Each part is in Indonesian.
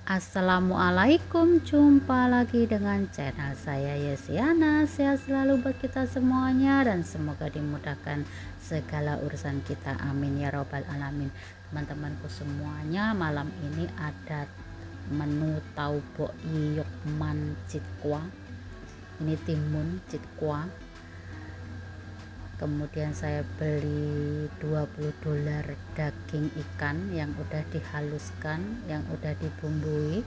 Assalamualaikum, jumpa lagi dengan channel saya Yesiana. Sehat selalu buat kita semuanya dan semoga dimudahkan segala urusan kita, amin ya robbal alamin. Teman-temanku semuanya, malam ini ada menu taubok iyok man cikwa. Ini timun cikwa. Kemudian saya beli $20 daging ikan yang udah dihaluskan, yang udah dibumbui.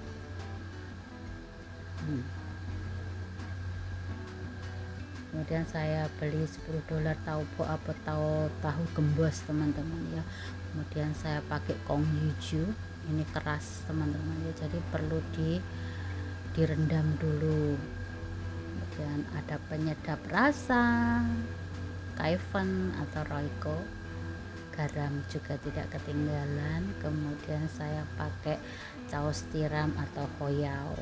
Kemudian saya beli $10 tahu tahu gembos teman-teman ya. Kemudian saya pakai kong hijau, ini keras teman-teman ya, jadi perlu direndam dulu. Kemudian ada penyedap rasa, kaifen atau roiko, garam juga tidak ketinggalan. Kemudian saya pakai saus tiram atau hoyao.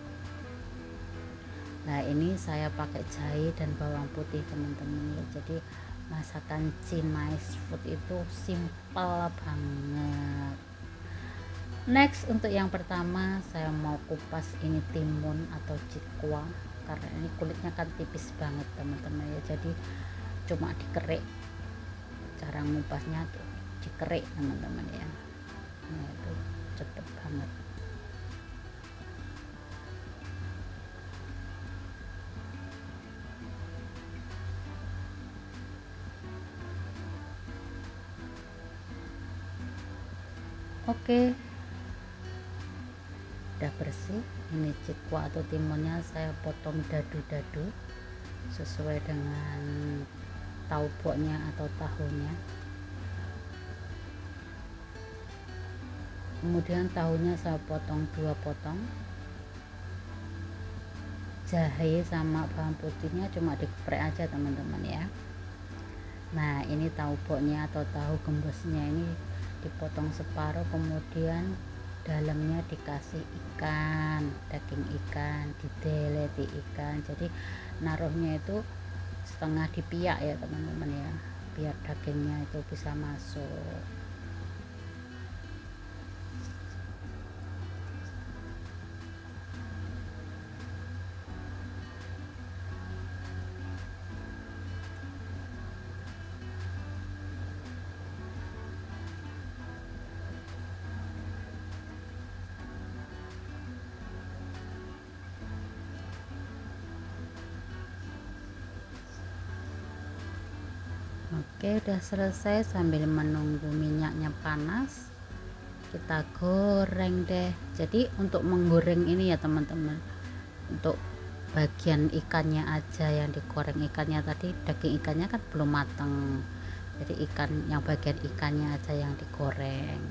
Nah ini saya pakai jahe dan bawang putih teman-teman ya. Jadi masakan Chinese food itu simple banget. Next, untuk yang pertama saya mau kupas ini timun atau cikwa, karena ini kulitnya kan tipis banget teman-teman ya, jadi cuma dikerik. Cara ngupasnya tuh dikerik teman-teman ya. Nah itu cepet banget. Oke, udah bersih. Ini cikwa atau timunnya saya potong dadu-dadu sesuai dengan tauboknya atau tahunya. Kemudian tahunya saya potong 2 potong. Jahe sama bawang putihnya cuma digeprek aja teman-teman ya. Nah ini tauboknya atau tahu gembosnya ini dipotong separuh, kemudian dalamnya dikasih ikan, daging ikan, dideleti ikan. Jadi naruhnya itu setengah dipiak ya teman-teman ya, biar dagingnya itu bisa masuk. Oke, udah selesai. Sambil menunggu minyaknya panas, kita goreng deh. Jadi untuk menggoreng ini ya teman-teman, untuk bagian ikannya aja yang digoreng. Ikannya tadi, daging ikannya kan belum matang, jadi ikan yang bagian ikannya aja yang digoreng.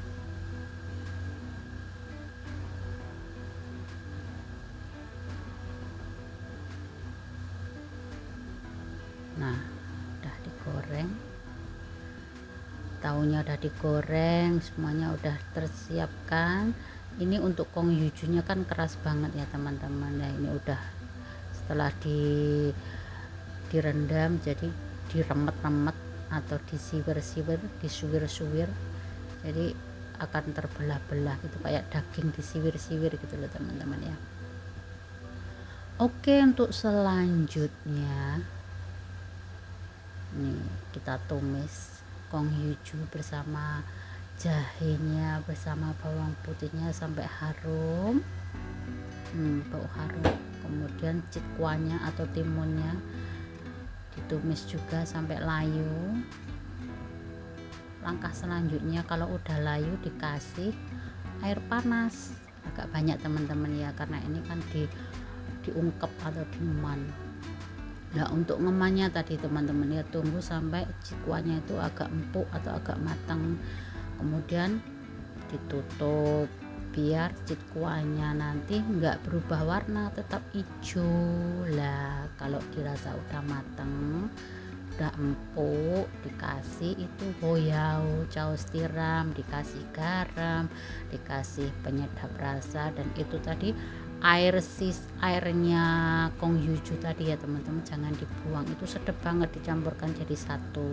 Nah udah digoreng, tahunya udah digoreng, semuanya udah tersiapkan. Ini untuk kong yujunya kan keras banget ya teman-teman. Nah ini udah setelah direndam, jadi diremet-remet atau disiwir-siwir, disuwir-suwir, jadi akan terbelah-belah gitu, kayak daging disiwir-siwir gitu loh teman-teman ya. Oke, untuk selanjutnya nih kita tumis kong hijau bersama jahenya bersama bawang putihnya sampai harum, bau harum. Kemudian cikwanya atau timunnya ditumis juga sampai layu. Langkah selanjutnya kalau udah layu dikasih air panas agak banyak teman-teman ya, karena ini kan diungkep atau diman. Nah untuk ngemannya tadi teman-teman ya, tunggu sampai cikwanya itu agak empuk atau agak matang, kemudian ditutup biar cikwanya nanti enggak berubah warna, tetap hijau. Lah kalau dirasa udah matang, udah empuk, dikasih itu hoyao, saus tiram, dikasih garam, dikasih penyedap rasa, dan itu tadi airnya kong hijau tadi ya teman-teman, jangan dibuang, itu sedap banget, dicampurkan jadi satu.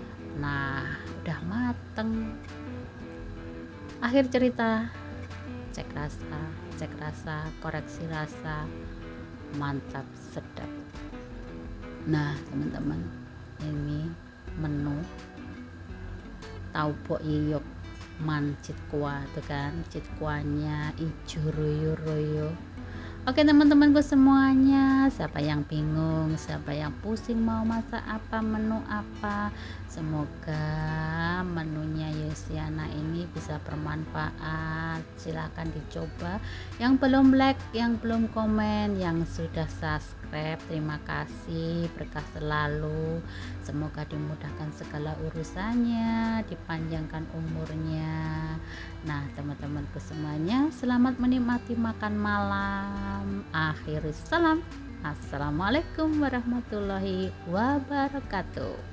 Nah udah mateng. Akhir cerita, cek rasa, koreksi rasa, mantap, sedap. Nah teman-teman, ini menu tahu pok yeyok man citkua tuh kan, citkuanya ijo royo-royo. Oke teman-temanku semuanya, siapa yang bingung, siapa yang pusing mau masak apa, menu apa, semoga menunya Yosiana ini bisa bermanfaat. Silahkan dicoba. Yang belum like, yang belum komen, yang sudah subscribe, terima kasih, berkah selalu. Semoga dimudahkan segala urusannya, dipanjangkan umurnya. Nah teman-temanku semuanya, selamat menikmati makan malam. Akhir salam, assalamualaikum warahmatullahi wabarakatuh.